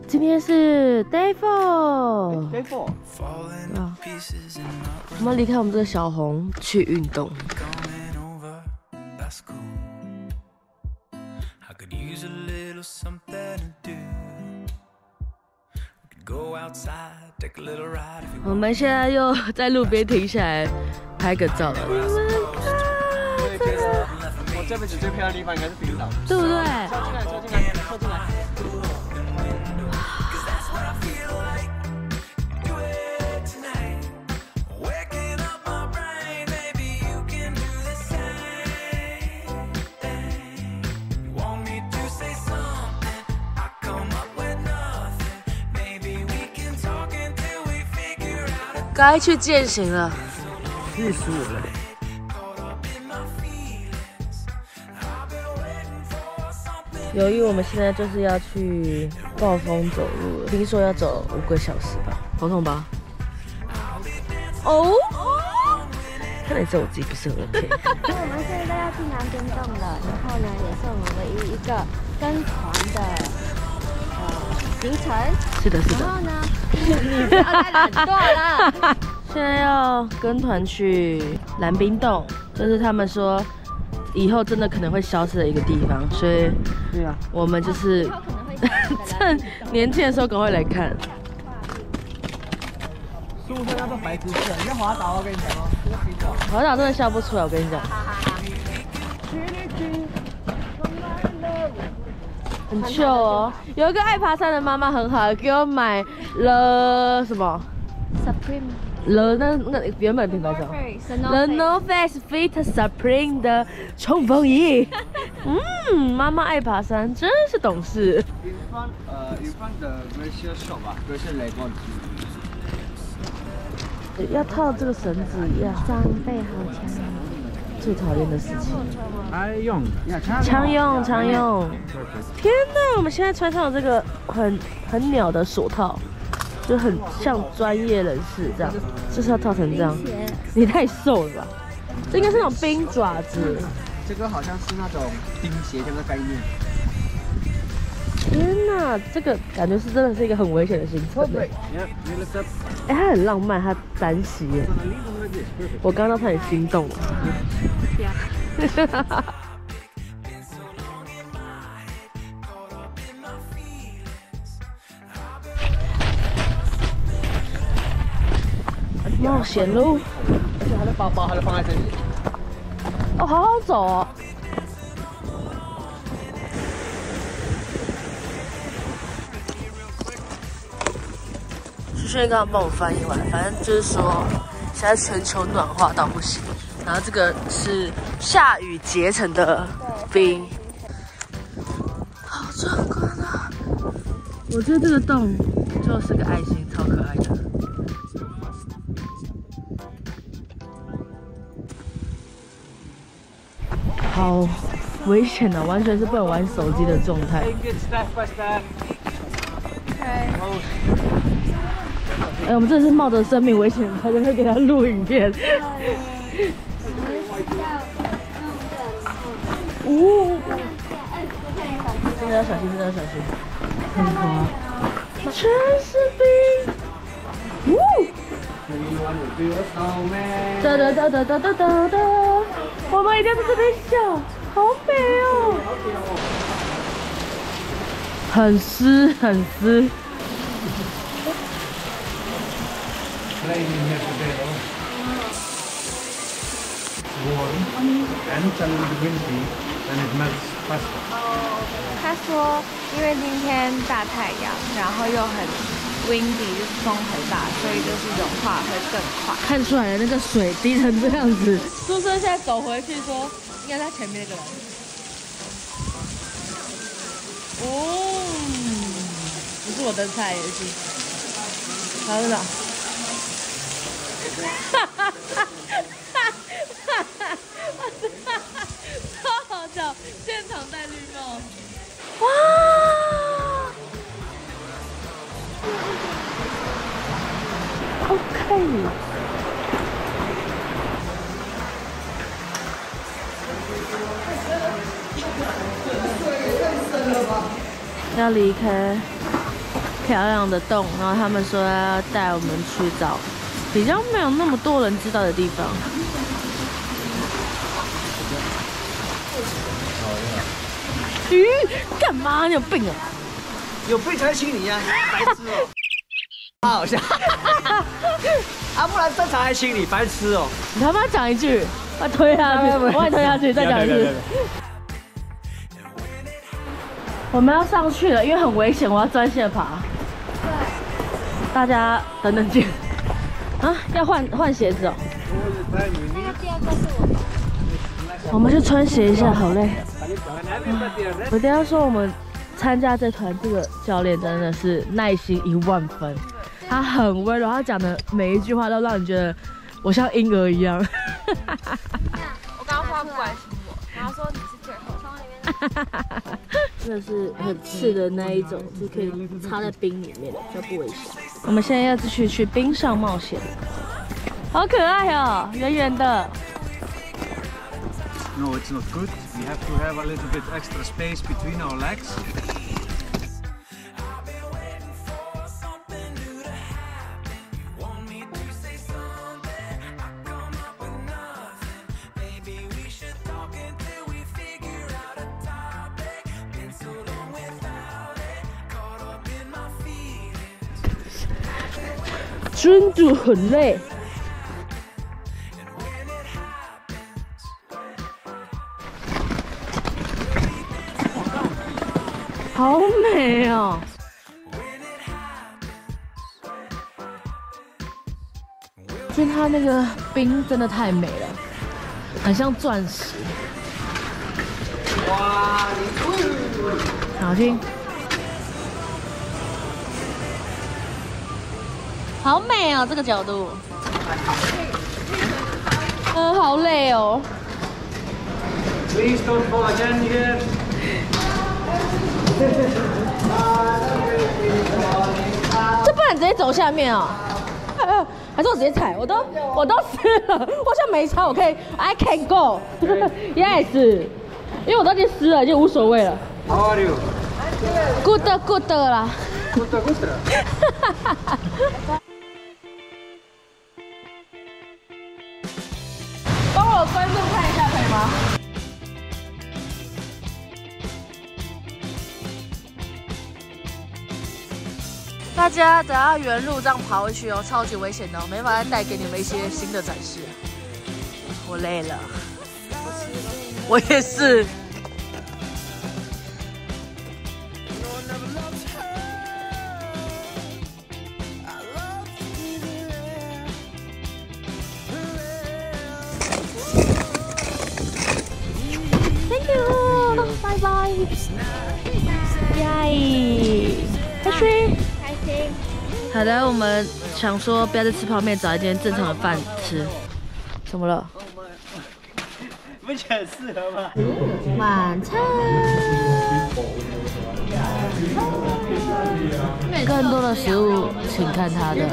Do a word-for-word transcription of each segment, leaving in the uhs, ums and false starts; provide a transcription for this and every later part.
今天是 day four。 day four。 啊，我们离开我们这个小红去运动。 我们现在又在路边停下来拍个照了。你们看， 觉得我这辈子最漂亮的地方应该是冰岛， 对不对？ 跳进来，跳进来，跳进来。 该去践行了。 气死我了！ 由于我们现在就是要去暴风走路了，听说要走五个小时吧，头痛吧？哦，看来是我自己不是很 OK。 我们现在要去南边洞了，然后呢，也是我们唯一一个跟团的呃行程。 是的，是的。 然后呢，你不要再懒惰了。 现在要跟团去蓝冰洞，就是他们说以后真的可能会消失的一个地方，所以对啊， 我们就是趁年轻的时候赶快来看。 十五岁那个白痴色，你在滑倒，我跟你讲哦，这个冰岛。 滑倒真的笑不出来，我跟你讲。很 chill 哦，有一个爱爬山的妈妈很好，给我买了什么 Supreme。 了那那原本品牌叫 The North Face Fit Supreme 的冲锋衣。嗯，妈妈爱爬山，真是懂事。 In front, 呃 in front the glacier shop 啊 ，glacier lagoon。 要套这个绳子呀， 装备好强。 最讨厌的事情。 常用， 常用，常用。天哪，我们现在穿上了这个很很鸟的手套。 就很像专业人士这样，就是要套成这样。你太瘦了吧？这应该是那种冰爪子。 这个好像是那种钉鞋这个概念。 天哪，这个感觉是真的是一个很危险的行程。对。哎，它很浪漫，它单膝耶。我刚刚都差点心动了。哈哈。 冒险路， 而且他的包包还是放在这里。 哦，好好走哦。轩轩刚刚帮我翻译完，反正就是说，现在全球暖化到不行，然后这个是下雨结成的冰，好壮观啊！我觉得这个洞就是个爱心，超可爱的。 好危险啊！完全是不能玩手机的状态。哎，我们真的是冒着生命危险才会给他录影片。哦，真的要小心，真的要小心，很滑，全是冰。呜！哒哒哒哒哒哒哒哒。 我们一定要在这边笑，好美哦！很湿，很湿。 他说，因为今天大太阳，然后又很 windy， 就是风很大，所以就是融化会更快。 看出来了，那个水滴成这样子。苏生现在走回去说，应该在前面那个人。哦，不是我的菜也是。好的。哈哈哈哈哈哈！超好笑，现场戴绿帽。哇！ OK， 要离开漂亮的洞，然后他们说要带我们去找比较没有那么多人知道的地方。鱼干嘛？你有病啊！ 有病才亲你呀，白痴哦！他好像，啊，不然正常还亲你，白痴哦！ 你他妈讲一句，我推下去，我也推下去，再讲一次。我们要上去了，因为很危险，我要专线爬。对。大家等等见。啊，要换换鞋子哦。 那第二个是我们。 我们去穿鞋一下，好累。我等下说我们参加这团，这个教练真的是耐心一万分，他很温柔，他讲的每一句话都让你觉得我像婴儿一样。 我刚刚说他不关心我，然后说你是最后从里面。 真的是很刺的那一种，是可以插在冰里面的，比较不危险。我们现在要继续去冰上冒险，好可爱哦，圆圆的。 No, it's not good. We have to have a little bit extra space between our legs. It's 真的很累。好美哦！所以它那个冰真的太美了，很像钻石。哇！好听，好美哦，这个角度。嗯，好累哦。 Please don't fall again here. 这不能直接走下面哦，呃，还是我直接踩？我都我都湿了，我好像没差，我可以 I can go yes， 因为我都已经湿了，已经无所谓了。 How are you? Good good 啦。 Good good. 帮我观众看一下可以吗？大家等下原路这样爬回去哦，超级危险的、哦，没法再带给你们一些新的展示。我累了，我也是。Thank you， 拜拜。耶，开心。好的，我们想说不要再吃泡面，找一间正常的饭吃。怎么了？ 不觉得很适合吗？ 晚餐。更多的食物，请看它的。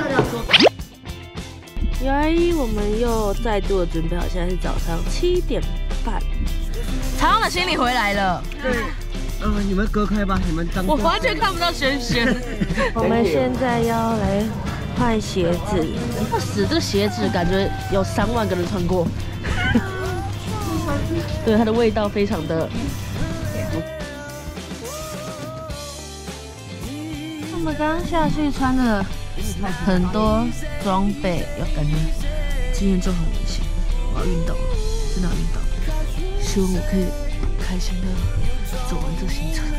耶，我们又再度的准备好，现在是早上七点半。常常的行李回来了。对。 嗯，你们隔开吧，你们当。 我完全看不到轩轩。我们现在要来换鞋子。要死，这个鞋子感觉有三万个人穿过。对，它的味道非常的。我们刚刚下去穿了很多装备，有感觉今天就很危险。我要晕倒了，真的要晕倒。希望我可以开心的走完这个行程。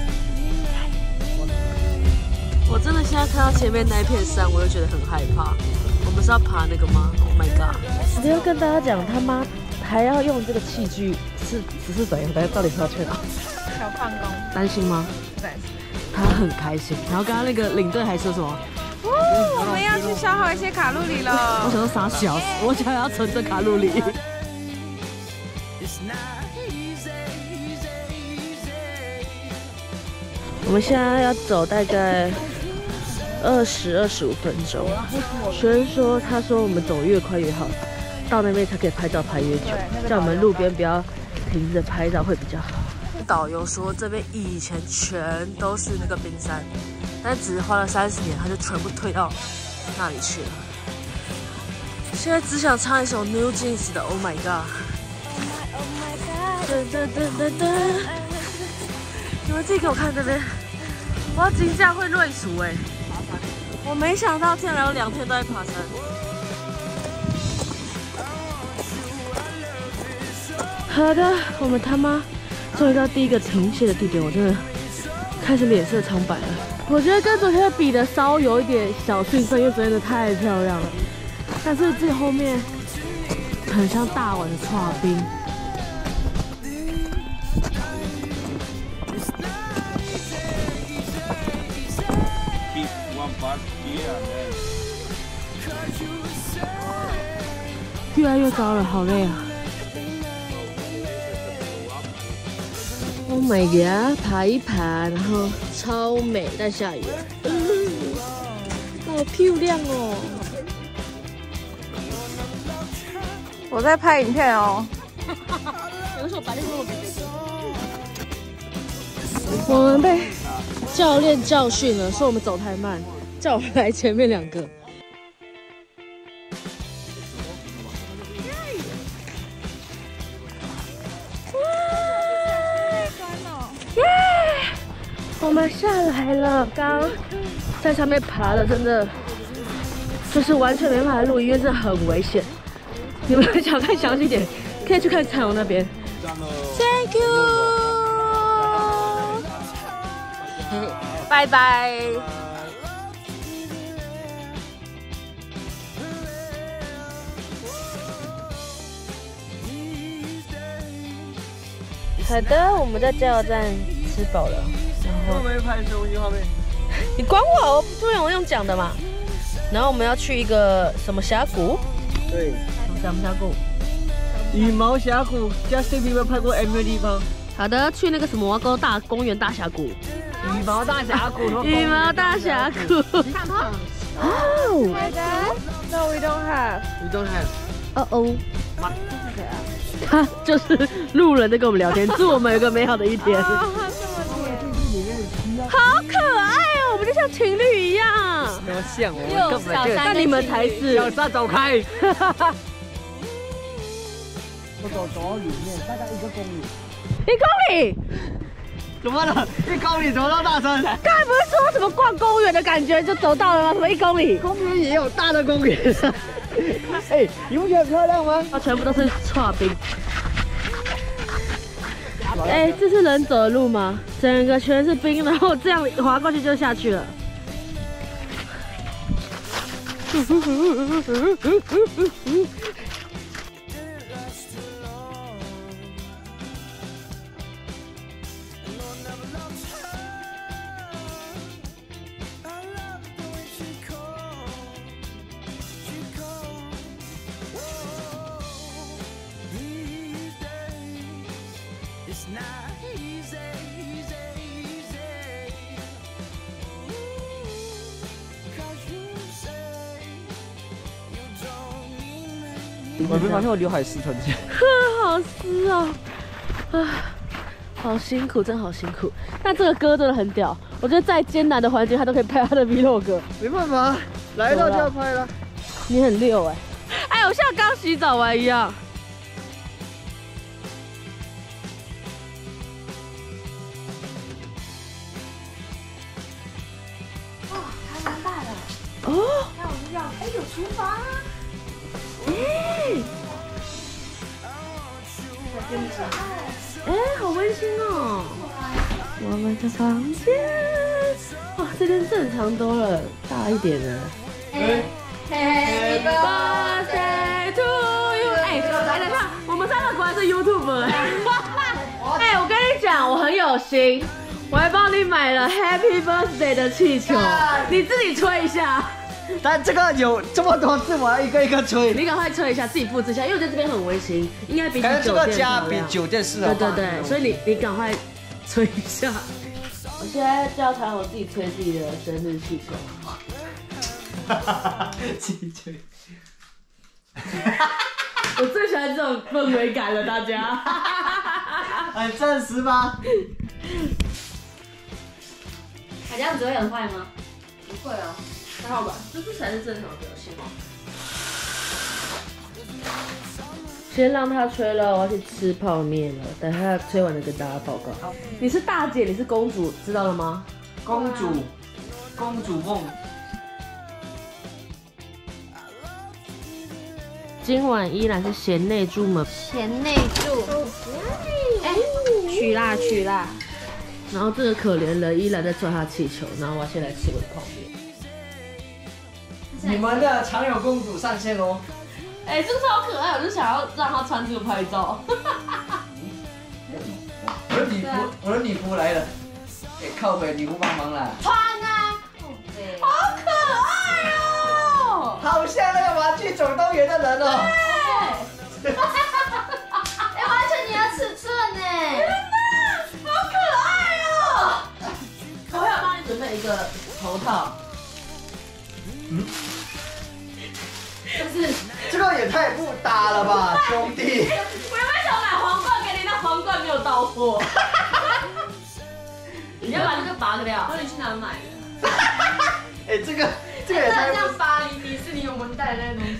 我真的现在看到前面那一片山，我就觉得很害怕。我们是要爬那个吗 ？Oh my god！ 我要跟大家讲，他妈还要用这个器具，是只是怎样？大家到底是要去哪？ 小放工。 担心吗？ 不担心。 他很开心。然后刚刚那个领队还说什么？ 哦，我们要去消耗一些卡路里了。 我想说傻小，我想要存着卡路里。我们现在要走大概二十二十五分钟。学生说，他说我们走越快越好，到那边才可以拍照拍越久，叫我们路边不要停着拍照会比较好。导游说这边以前全都是那个冰山， 但只花了三十年，它就全部退到那里去了。现在只想唱一首 New Jeans 的 Oh My God。 Oh my god！ 噔噔噔噔噔！你们自己给我看这边，我要金价会瑞熟哎！我没想到竟然有两天都在爬山。好的，我们他妈终于到第一个停歇的地点，我真的开始脸色苍白了。我觉得跟昨天比的稍有一点小兴奋，因为昨天的太漂亮了。但是最后面很像大碗的剉冰。越来越高了，好累啊 ！Oh my god， 爬一爬，然后超美，但下雨了，嗯，好漂亮哦！ 我在拍影片哦。 有时候白天跟我比比。我们被教练教训了，说我们走太慢，叫我们来前面两个。我们下来了，刚在上面爬的，真的就是完全没办法录，因为真的很危险。你们想看详细一点，可以去看彩虹那边。Thank you， 拜拜。好的，我们在加油站吃饱了。 会不会拍东西画面？ 你管我，我不用用讲的嘛。然后我们要去一个什么峡谷？ 对， 什么峡谷？ 羽毛峡谷，Justin Bieber拍过 M V 的地方。 好的，去那个什么挖沟大公园大峡谷。 羽毛大峡谷。 羽毛大峡谷。 看胖。 哦。 No, we don't have. We don't have. 哦哦。他就是路人在跟我们聊天，祝我们有个美好的一天。好可爱哦，我们就像情侣一样。 那么像，我们根本就…… 那你们才是。 小沙走开。我走走到里面，大概一个公里。 一公里？ 怎么了？一公里怎么那么大声？ 刚才不是说什么逛公园的感觉就走到了吗？什么一公里？ 公园也有大的公园。哎，你不觉得很漂亮吗？ 它全部都是剉冰。哎，这是人走的路吗？整个全是冰，然后这样滑过去就下去了。 我没发现我刘海湿成这样， 好湿哦，啊，好辛苦，真好辛苦。但这个歌真的很屌，我觉得再艰难的环境他都可以拍他的 vlog。 没办法，来到就要拍了。 你很溜哎，哎，我像刚洗澡完一样。 哇，还蛮大的。 哦。 那我们要，哎，有厨房啊。 哎，哎，好温馨哦！我们的房间，哇，这边正常多了，大一点了。Happy birthday to you！ 哎，来等一下，我们三个果然是 YouTuber 哎。哎，我跟你讲，我很有心，我还帮你买了 Happy Birthday 的气球，你自己吹一下。 但这个有这么多次，我要一个一个吹。 你赶快吹一下，自己布置一下，因为我觉得这边很温馨，应该比酒店这个家比酒店适合。 对对对，所以你你赶快吹一下。我现在就要传我自己吹自己的生日气球。哈哈哈，自己吹。我最喜欢这种氛围感了，大家。很真实吧？ 这样子会很坏吗？ 不会啊，还好吧，这这才是正常的表现。先让他吹了，我要去吃泡面了。等他吹完了跟大家报告。你是大姐，你是公主，知道了吗？ 公主，公主梦。 今晚依然是贤内助们， 贤内助，哎，取啦取啦。 然后这个可怜人依然在抓他气球，然后我要先来吃我的泡面。 你们的常有公主上线喽！ 哎、欸，这个超可爱，我就想要让他穿这个拍照。 我的女仆，我的女仆来了，哎、欸，靠北女仆帮忙啦！ 穿啊！对， 好可爱哦、喔， 好像那个玩具总动员的人哦、喔。 对。哎，完全你的尺寸呢！ 天哪，好可爱哦、喔！我还要帮你准备一个头套。嗯。就是这个也太不搭了吧，兄弟！ 我原本想买皇冠给你，但皇冠没有到货。你要把这个拔掉，那你去哪买的？ 哎、欸，这个这个也太…… 像巴黎迪士尼我们带的那个东西。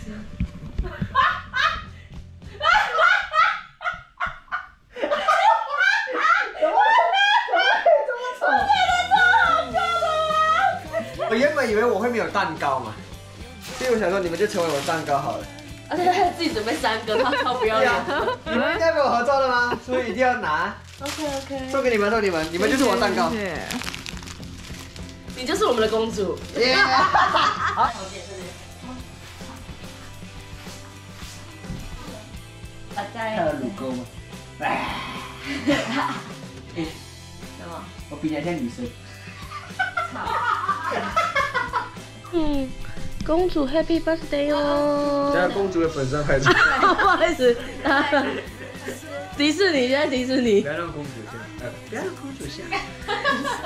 我原本以为我会没有蛋糕嘛，所以我想说你们就成为我蛋糕好了。 而且他还自己准备三个，他超不要脸。 你们一定要跟我合作的吗？所以一定要拿。 OK OK。 送给你们，送给你们，你们就是我蛋糕。 你就是我们的公主。 耶！好。 大家。 看了乳沟吗？哎。 什么？ 我比你还像女生。 嗯，公主 Happy Birthday 哦！ 现在公主的本身拍照。 不好意思，迪士尼现在迪士尼。 不要让公主笑，呃，不要让公主笑。